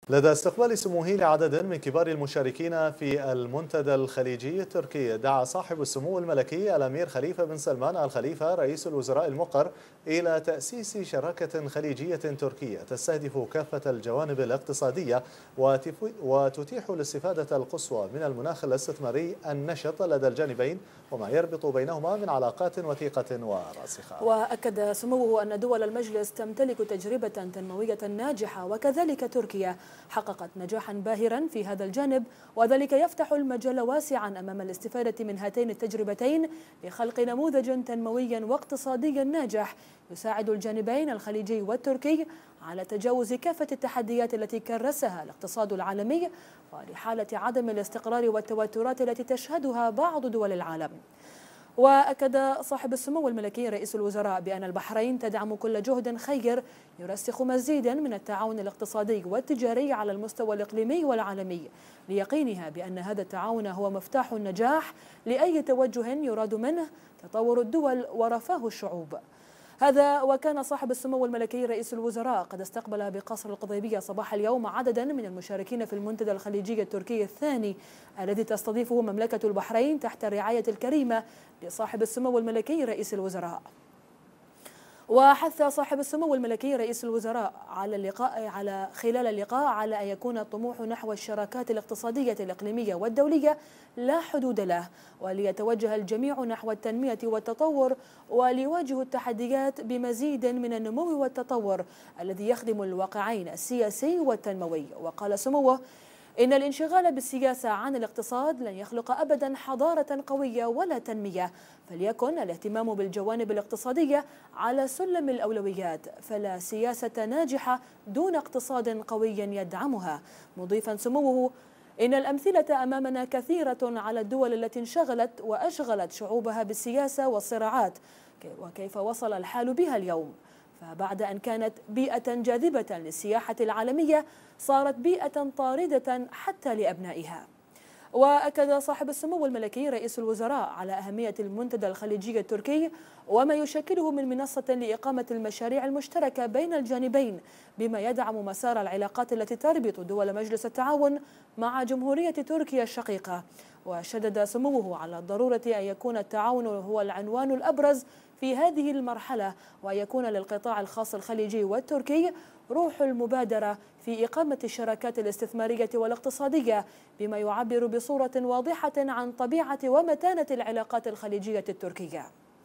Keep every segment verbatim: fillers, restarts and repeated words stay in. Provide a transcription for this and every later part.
لدى استقبال سموه لعدد من كبار المشاركين في المنتدى الخليجي التركي، دعا صاحب السمو الملكي الأمير خليفة بن سلمان آل خليفة رئيس الوزراء المقر إلى تأسيس شراكة خليجية تركية تستهدف كافة الجوانب الاقتصادية وتتيح الاستفادة القصوى من المناخ الاستثماري النشط لدى الجانبين وما يربط بينهما من علاقات وثيقة وراسخة. وأكد سموه أن دول المجلس تمتلك تجربة تنموية ناجحة، وكذلك تركيا حققت نجاحا باهرا في هذا الجانب، وذلك يفتح المجال واسعا أمام الاستفادة من هاتين التجربتين لخلق نموذج تنموي واقتصادي ناجح يساعد الجانبين الخليجي والتركي على تجاوز كافة التحديات التي كرسها الاقتصاد العالمي ولحالة عدم الاستقرار والتوترات التي تشهدها بعض دول العالم. وأكد صاحب السمو الملكي رئيس الوزراء بأن البحرين تدعم كل جهد خير يرسخ مزيدا من التعاون الاقتصادي والتجاري على المستوى الإقليمي والعالمي، ليقينها بأن هذا التعاون هو مفتاح النجاح لأي توجه يراد منه تطور الدول ورفاه الشعوب. هذا وكان صاحب السمو الملكي رئيس الوزراء قد استقبل بقصر القضيبية صباح اليوم عددا من المشاركين في المنتدى الخليجي التركي الثاني الذي تستضيفه مملكة البحرين تحت الرعاية الكريمة لصاحب السمو الملكي رئيس الوزراء. وحث صاحب السمو الملكي رئيس الوزراء على اللقاء على خلال اللقاء على أن يكون الطموح نحو الشراكات الاقتصادية الإقليمية والدولية لا حدود له، وليتوجه الجميع نحو التنمية والتطور وليواجهوا التحديات بمزيد من النمو والتطور الذي يخدم الواقعين السياسي والتنموي. وقال سموه إن الانشغال بالسياسة عن الاقتصاد لن يخلق أبدا حضارة قوية ولا تنمية، فليكن الاهتمام بالجوانب الاقتصادية على سلم الأولويات، فلا سياسة ناجحة دون اقتصاد قوي يدعمها، مضيفا سموه إن الأمثلة أمامنا كثيرة على الدول التي انشغلت وأشغلت شعوبها بالسياسة والصراعات وكيف وصل الحال بها اليوم، فبعد أن كانت بيئة جاذبة للسياحة العالمية صارت بيئة طاردة حتى لأبنائها. وأكد صاحب السمو الملكي رئيس الوزراء على أهمية المنتدى الخليجي التركي وما يشكله من منصة لإقامة المشاريع المشتركة بين الجانبين، بما يدعم مسار العلاقات التي تربط دول مجلس التعاون مع جمهورية تركيا الشقيقة. وشدد سموه على ضرورة أن يكون التعاون هو العنوان الأبرز في هذه المرحلة، وأن يكون للقطاع الخاص الخليجي والتركي روح المبادرة في إقامة الشراكات الاستثمارية والاقتصادية، بما يعبر بصورة واضحة عن طبيعة ومتانة العلاقات الخليجية التركية.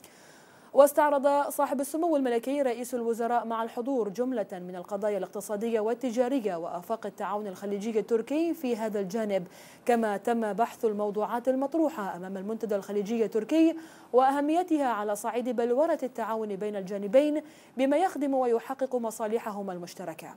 واستعرض صاحب السمو الملكي رئيس الوزراء مع الحضور جملة من القضايا الاقتصادية والتجارية وآفاق التعاون الخليجي التركي في هذا الجانب، كما تم بحث الموضوعات المطروحة أمام المنتدى الخليجي التركي وأهميتها على صعيد بلورة التعاون بين الجانبين بما يخدم ويحقق مصالحهما المشتركة.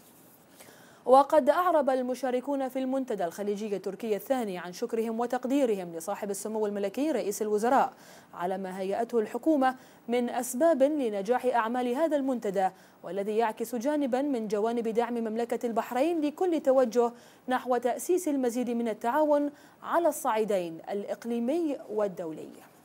وقد أعرب المشاركون في المنتدى الخليجي التركي الثاني عن شكرهم وتقديرهم لصاحب السمو الملكي رئيس الوزراء على ما هيأته الحكومة من أسباب لنجاح أعمال هذا المنتدى، والذي يعكس جانبا من جوانب دعم مملكة البحرين لكل توجه نحو تأسيس المزيد من التعاون على الصعيدين الإقليمي والدولي.